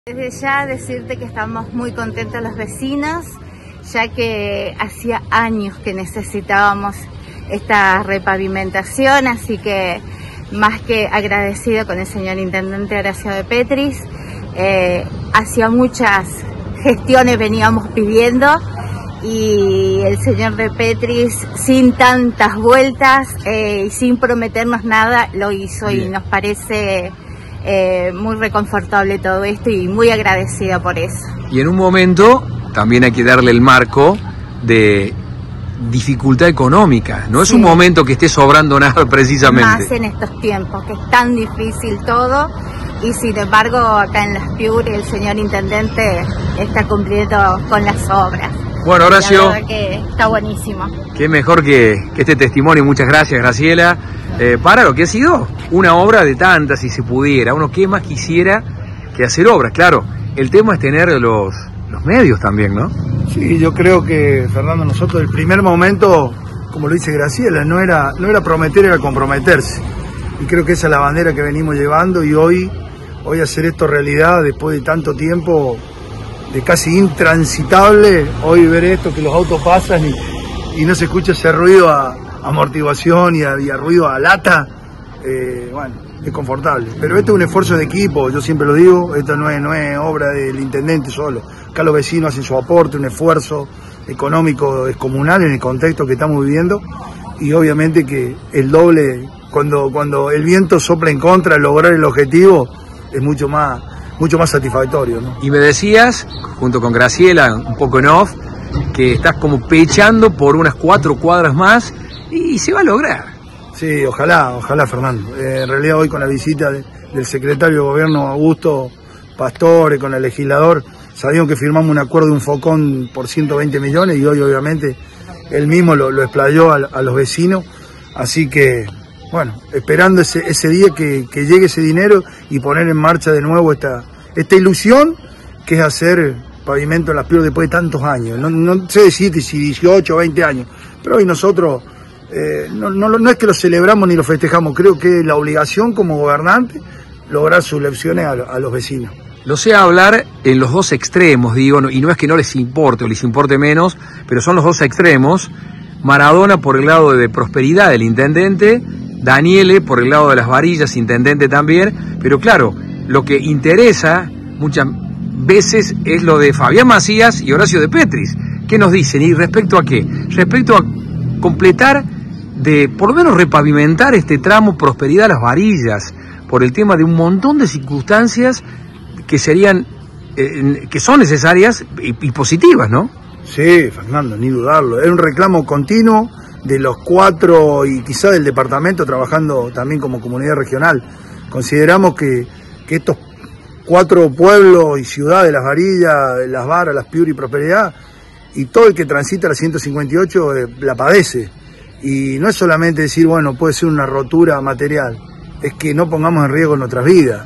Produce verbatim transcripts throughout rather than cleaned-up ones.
Desde ya decirte que estamos muy contentos los vecinos, ya que hacía años que necesitábamos esta repavimentación, así que más que agradecido con el señor Intendente Horacio de Petris. Eh, hacía muchas gestiones veníamos pidiendo y el señor de Petris, sin tantas vueltas eh, y sin prometernos nada, lo hizo. Bien. Y nos parece eh, muy reconfortable todo esto y muy agradecida por eso. Y en un momento también hay que darle el marco de dificultad económica, no es sí. un momento que esté sobrando nada precisamente. Más en estos tiempos, que es tan difícil todo, y sin embargo acá en Las Piure el señor Intendente está cumpliendo con las obras. Bueno, Horacio, la verdad que está buenísimo. Qué mejor que, que este testimonio, muchas gracias Graciela, eh, para lo que ha sido una obra de tantas, si se pudiera, uno qué más quisiera que hacer obras, claro, el tema es tener los, los medios también, ¿no? Sí, yo creo que, Fernando, nosotros el primer momento, como lo dice Graciela, no era, no era prometer, era comprometerse. Y creo que esa es la bandera que venimos llevando y hoy, hoy hacer esto realidad después de tanto tiempo, de casi intransitable, hoy ver esto, que los autos pasan y, y no se escucha ese ruido a, a amortiguación y a, y a ruido a lata, eh, bueno, es confortable. Pero esto es un esfuerzo de equipo, yo siempre lo digo, esto no es, no es obra del intendente solo. Acá los vecinos hacen su aporte, un esfuerzo económico descomunal en el contexto que estamos viviendo y obviamente que el doble, cuando, cuando el viento sopla en contra, lograr el objetivo es mucho más, mucho más satisfactorio, ¿no? Y me decías, junto con Graciela, un poco en off, que estás como pechando por unas cuatro cuadras más y se va a lograr. Sí, ojalá, ojalá, Fernando. Eh, en realidad hoy con la visita de, del secretario de Gobierno Augusto Pastore, con el legislador, sabíamos que firmamos un acuerdo de un focón por ciento veinte millones y hoy obviamente él mismo lo, lo explayó a, a los vecinos, así que bueno, esperando ese, ese día que, que llegue ese dinero y poner en marcha de nuevo esta, esta ilusión que es hacer pavimento en Las Piure después de tantos años, no, no sé decirte si dieciocho o veinte años, pero hoy nosotros eh, no, no, no es que lo celebramos ni lo festejamos, creo que es la obligación como gobernante lograr soluciones a, a los vecinos. Lo sé hablar en los dos extremos, digo, y no es que no les importe o les importe menos, pero son los dos extremos. Maradona por el lado de prosperidad del intendente, Daniele por el lado de las varillas, intendente también, pero claro, lo que interesa muchas veces es lo de Fabián Macías y Horacio de Petris. ¿Qué nos dicen? ¿Y respecto a qué? Respecto a completar, de por lo menos repavimentar este tramo prosperidad a las varillas, por el tema de un montón de circunstancias que serían, eh, que son necesarias y, y positivas, ¿no? Sí, Fernando, ni dudarlo. Es un reclamo continuo de los cuatro y quizá del departamento trabajando también como comunidad regional. Consideramos que, que estos cuatro pueblos y ciudades, Las Varillas, Las Varas, Las Piure y Prosperidad, y todo el que transita la ciento cincuenta y ocho eh, la padece. Y no es solamente decir, bueno, puede ser una rotura material, es que no pongamos en riesgo nuestras vidas.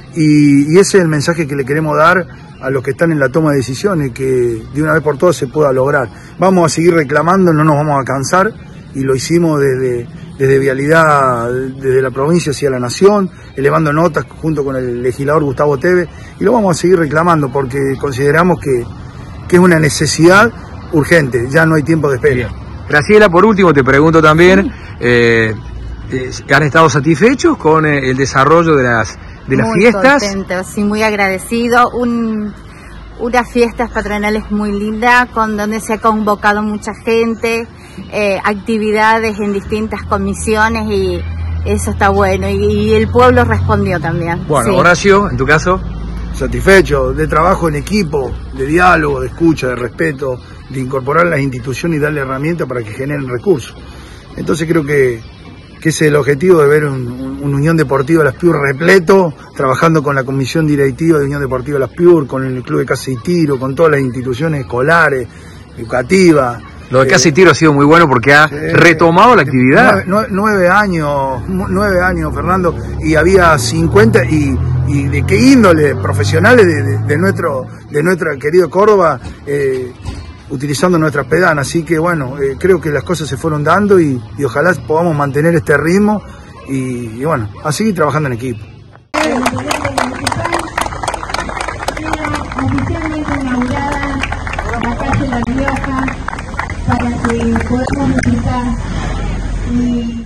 Y, y ese es el mensaje que le queremos dar a los que están en la toma de decisiones, que de una vez por todas se pueda lograr. Vamos a seguir reclamando, no nos vamos a cansar, y lo hicimos desde, desde Vialidad, desde la provincia hacia la nación, elevando notas junto con el legislador Gustavo Teve, y lo vamos a seguir reclamando porque consideramos que, que es una necesidad urgente, ya no hay tiempo de espera. Bien. Graciela, por último te pregunto también, sí. eh, eh, ¿han estado satisfechos con eh, el desarrollo de las de las muy fiestas? Muy contento, sí, muy agradecido. Un, unas fiestas patronales muy lindas, con donde se ha convocado mucha gente, eh, actividades en distintas comisiones y eso está bueno. Y, y el pueblo respondió también. Bueno, sí. Horacio, en tu caso. Satisfecho, de trabajo en equipo, de diálogo, de escucha, de respeto, de incorporar las instituciones y darle herramientas para que generen recursos. Entonces creo que que ese es el objetivo de ver un, un Unión Deportiva Las Piure repleto, trabajando con la comisión directiva de Unión Deportiva Las Piure, con el Club de Caza y Tiro, con todas las instituciones escolares, educativas. Lo de Caza y Tiro ha sido muy bueno porque ha eh, retomado la actividad. Nueve, nueve, nueve años, nueve años, Fernando, y había cincuenta, y, y de qué índole, profesionales de, de, de nuestro de nuestra querido Córdoba, eh, utilizando nuestras pedanas, así que bueno, eh, creo que las cosas se fueron dando y, y ojalá podamos mantener este ritmo y, y bueno, a seguir trabajando en equipo. oficialmente inaugurada la calle La Rioja para que podamos visitar y